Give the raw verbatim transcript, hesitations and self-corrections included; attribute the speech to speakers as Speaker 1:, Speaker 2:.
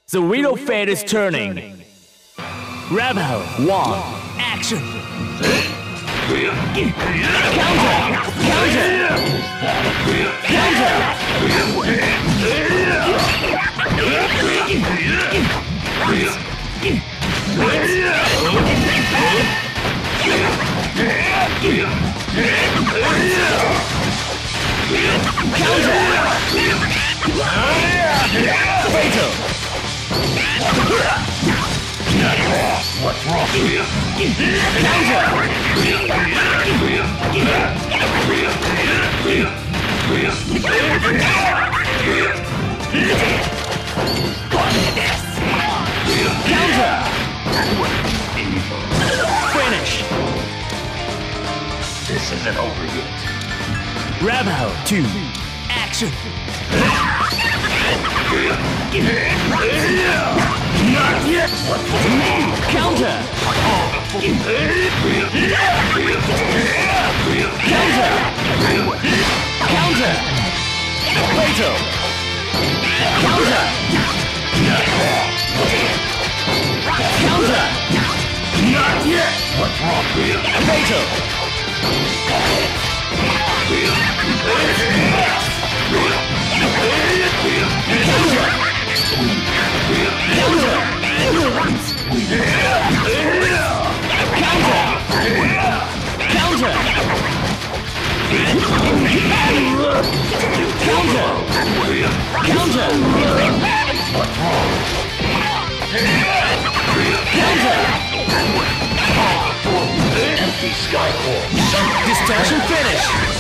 Speaker 1: The wheel of fate is turning. Rebel one, action. Counter, counter, counter. Fatal.
Speaker 2: What's wrong?
Speaker 1: Counter. Counter. Finish.
Speaker 2: This isn't over yet.
Speaker 1: Rebel two, action.
Speaker 2: Not yet!
Speaker 1: Counter! Counter! Counter! Fatal! Counter! Counter!
Speaker 2: Not yet! What's wrong?
Speaker 1: Fatal! Counter! Counter!
Speaker 2: What's wrong?
Speaker 1: Counter!
Speaker 2: Empty skycore.
Speaker 1: Distortion finish!